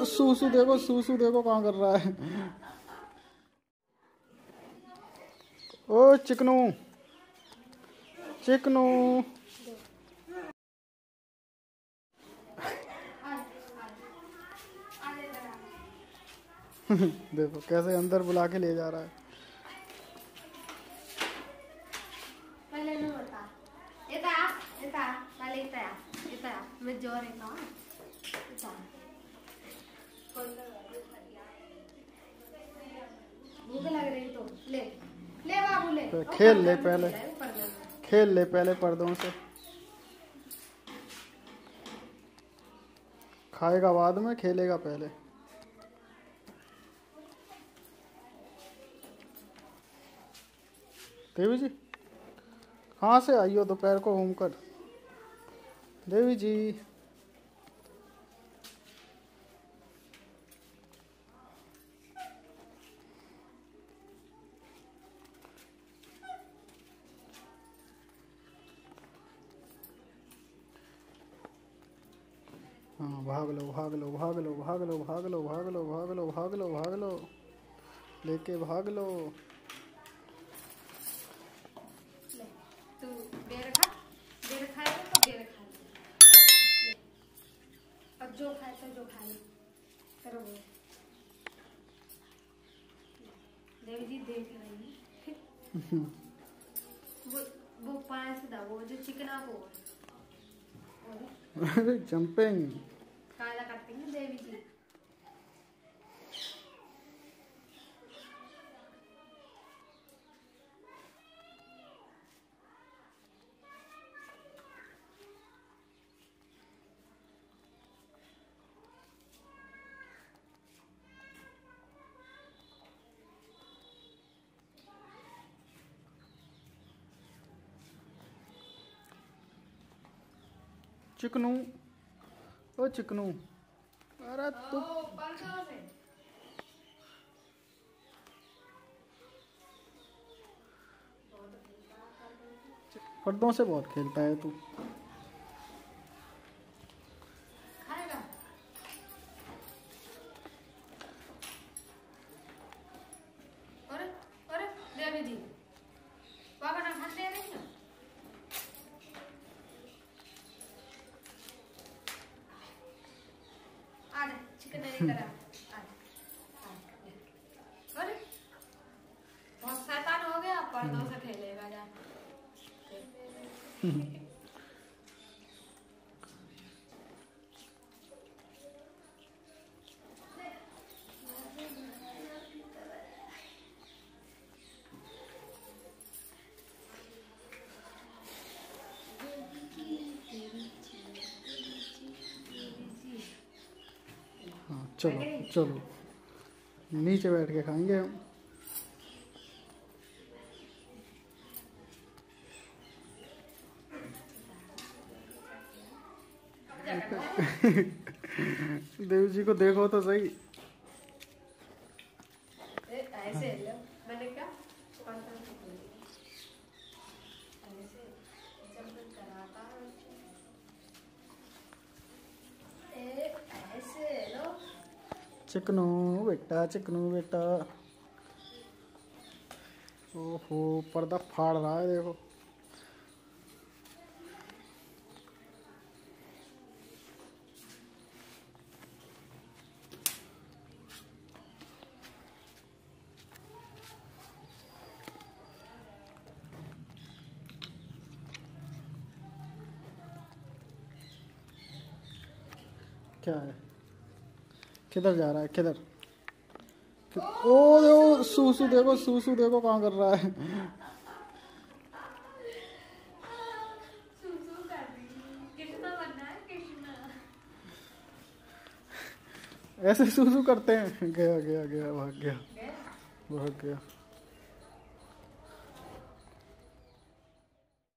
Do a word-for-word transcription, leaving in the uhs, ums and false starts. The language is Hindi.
सूसू देखो, सूसू देखो कहाँ कर रहा है। ओ चिकनू, चिकनू। देखो कैसे अंदर बुला के ले जा रहा है। पहले नहीं बता, इता इता पहले इता इता मैं जोर है ना इता भूख लग रही तो ले ले बाबू ले। खेल ले पहले, खेल ले पहले पर्दों से, खाएगा बाद में, खेलेगा पहले। देवी जी कहाँ से आई हो दोपहर को घूम कर? देवी जी हाँ, भाग लो भाग लो भाग लो भाग लो भाग लो भाग लो भाग लो भाग लो भाग लो, लेके भाग लो। तू बेर खा, बेर खाए तो बेर खा ले। अब जो खाए तो जो खा ले करो वो। देवी जी देख रही है। वो वो पास दा वो जो चिकना को अरे जंपिंग काला करती है देवी जी। चिकनू, ओ चिकनू, अरे तू पर्दों से बहुत खेलता है तू। अरे अरे देवी जी बाबा ना खाते हैं नहीं ना। आने चिकन नहीं करा आने। अरे बहुत शैतान हो गया, पर्दों से खेलेगा जा। हाँ चलो चलो, नीचे बैठ के खाएंगे हम। देवी जी को देखो तो सही। ऐसे मैंने क्या चिकनू बेटा, चिकनू बेटा, ओहो पर्दा फाड़ रहा है देखो। क्या है, किधर जा रहा है, किधर? ओ देखो सूसू देखो, सूसू देखो कहाँ कर रहा है। ऐसे सूसू करते हैं। गया गया गया भाग गया भाग गया।